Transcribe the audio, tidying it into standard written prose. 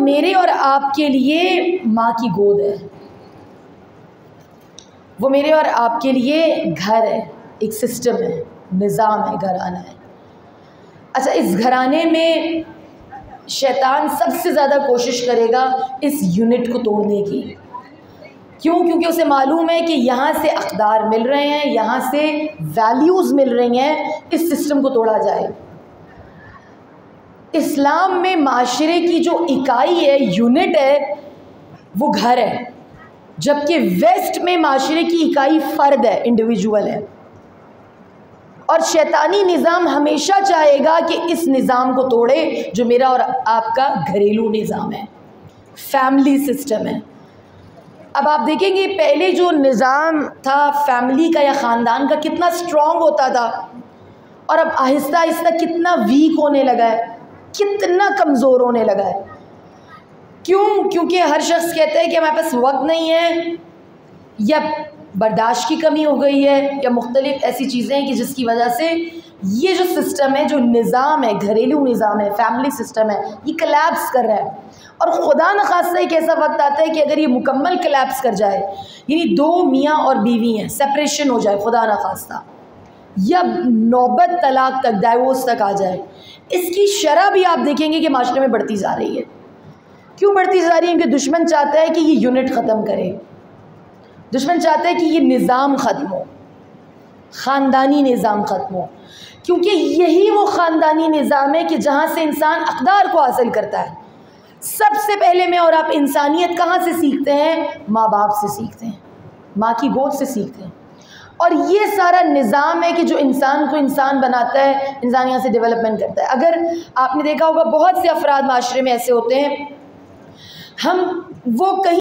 मेरे और आपके लिए माँ की गोद है, वो मेरे और आपके लिए घर है, एक सिस्टम है, निज़ाम है, घराना है। अच्छा, इस घराने में शैतान सबसे ज़्यादा कोशिश करेगा इस यूनिट को तोड़ने की। क्यों? क्योंकि उसे मालूम है कि यहाँ से अक़दार मिल रहे हैं, यहाँ से वैल्यूज़ मिल रही हैं, इस सिस्टम को तोड़ा जाए। इस्लाम में माशरे की जो इकाई है, यूनिट है, वो घर है, जबकि वेस्ट में माशरे की इकाई फ़र्द है, इंडिविजुअल है। और शैतानी निज़ाम हमेशा चाहेगा कि इस निज़ाम को तोड़े जो मेरा और आपका घरेलू निज़ाम है, फैमिली सिस्टम है। अब आप देखेंगे पहले जो निज़ाम था फैमिली का या ख़ानदान का, कितना स्ट्रॉन्ग होता था, और अब आहिस्ता आहिस्ता कितना वीक होने लगा है, कितना कमज़ोर होने लगा है। क्यों? क्योंकि हर शख्स कहता है कि हमारे पास वक्त नहीं है, या बर्दाश्त की कमी हो गई है, या मुख्तलिफ ऐसी चीज़ें हैं कि जिसकी वजह से ये जो सिस्टम है, जो निज़ाम है, घरेलू निज़ाम है, फैमिली सिस्टम है, ये कोलैप्स कर रहा है। और खुदा न खास्ता एक ऐसा वक्त आता है कि अगर ये मुकम्मल कोलैप्स कर जाए, यानी दो मियाँ और बीवी हैं, सेपरेशन हो जाए खुदा न खास्ता, या नौबत तलाक तक, डाइवोर्स तक आ जाए, इसकी शरह भी आप देखेंगे कि माशरे में बढ़ती जा रही है। क्यों बढ़ती जा रही है? क्योंकि दुश्मन चाहता है कि ये यूनिट ख़त्म करे, दुश्मन चाहता है कि ये निज़ाम ख़त्म हो, ख़ानदानी निज़ाम ख़त्म हो, क्योंकि यही वो ख़ानदानी निज़ाम है कि जहाँ से इंसान अक़दार को हासिल करता है। सबसे पहले मैं और आप इंसानियत कहाँ से सीखते हैं? माँ बाप से सीखते हैं, माँ की गोद से सीखते हैं। और ये सारा निज़ाम है कि जो इंसान को इंसान बनाता है, इंसान यहाँ से डेवलपमेंट करता है। अगर आपने देखा होगा बहुत से अफराद माशरे में ऐसे होते हैं, हम वो कहीं